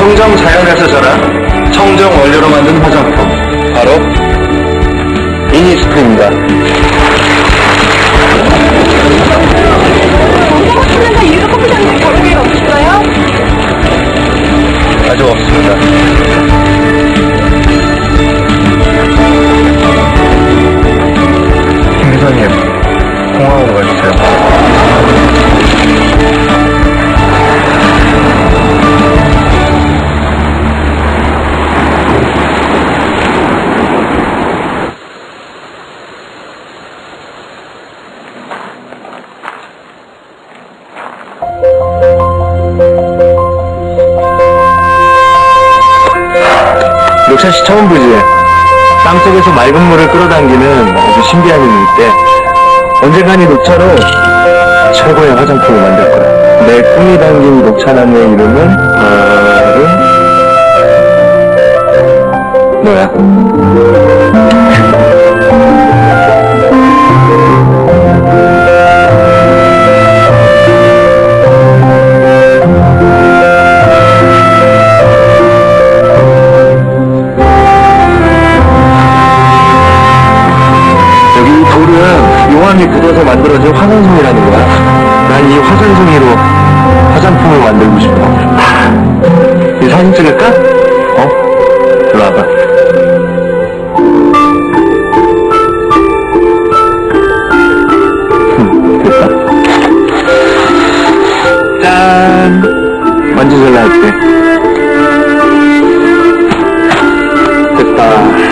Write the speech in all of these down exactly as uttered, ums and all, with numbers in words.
청정 자연에서 자란 청정 원료로 만든 화장품, 바로 이니스프리입니다. 청소가 이유로 커피숍에 다른 일 없으세요? 아직 없습니다. 김 기사님, 공항으로 가주세요. 녹차씨 처음 보지? 땅속에서 맑은 물을 끌어당기는 아주 신비한 일인데 언젠간 이 녹차로 최고의 화장품을 만들 거야. 내 꿈이 담긴 녹차나무의 이름은 바로 뭐야? 용암이 굳어서 만들어진 화산송이라는 거야. 난 이 화산송이로 화장품을 만들고 싶어. 이 사진 찍을까? 어? 일로 와봐. 응, 됐다. 짠! 완전 잘 나왔지? 됐다.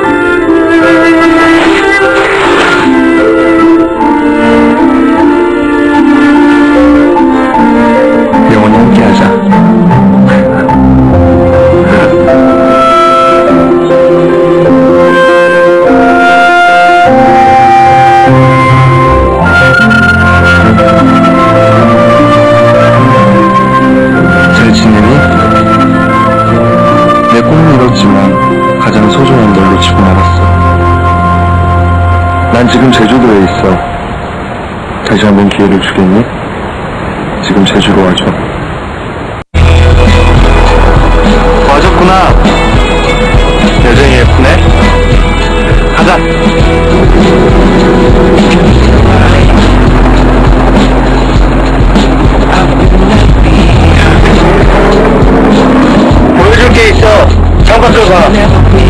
내 꿈은 이뤘지만 가장 소중한 널 놓치고 말았어. 난 지금 제주도에 있어. 다시 한번 기회를 주겠니? 지금 제주로 와줘. 와줬구나. 여전히 예쁘네. 가자. 보여줄 게 있어. 잠깐 들어가.